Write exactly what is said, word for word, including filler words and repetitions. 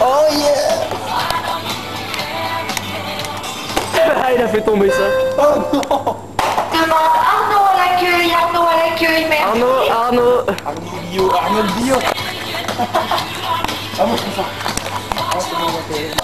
Oh yeah. Ah, il a fait tomber ça. Oh non. Demande Arnaud à l'accueil, Arnaud à l'accueil, merci. Arnaud, Arnaud. Arnaud Bio, Arnaud Bio. Ah moi je fais ça. Ah c'est bon, ok.